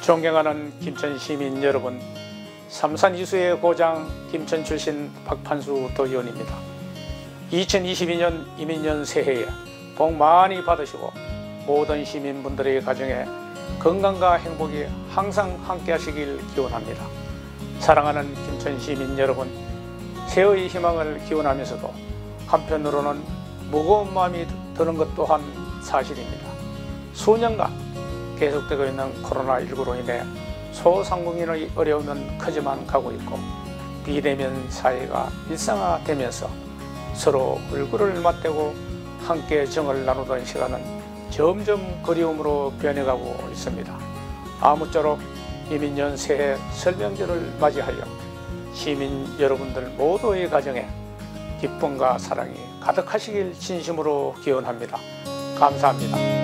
존경하는 김천 시민 여러분, 삼산 이수의 고장 김천 출신 박판수 도의원입니다. 2022년 이민년 새해에 복 많이 받으시고 모든 시민분들의 가정에 건강과 행복이 항상 함께 하시길 기원합니다. 사랑하는 김천 시민 여러분, 새해의 희망을 기원하면서도 한편으로는 무거운 마음이 드는 것 또한 사실입니다. 수년간 계속되고 있는 코로나19로 인해 소상공인의 어려움은 커져만 가고 있고 비대면 사회가 일상화되면서 서로 얼굴을 맞대고 함께 정을 나누던 시간은 점점 그리움으로 변해가고 있습니다. 아무쪼록 이민년 새해 설명절을 맞이하여 시민 여러분들 모두의 가정에 기쁨과 사랑이 가득하시길 진심으로 기원합니다. 감사합니다.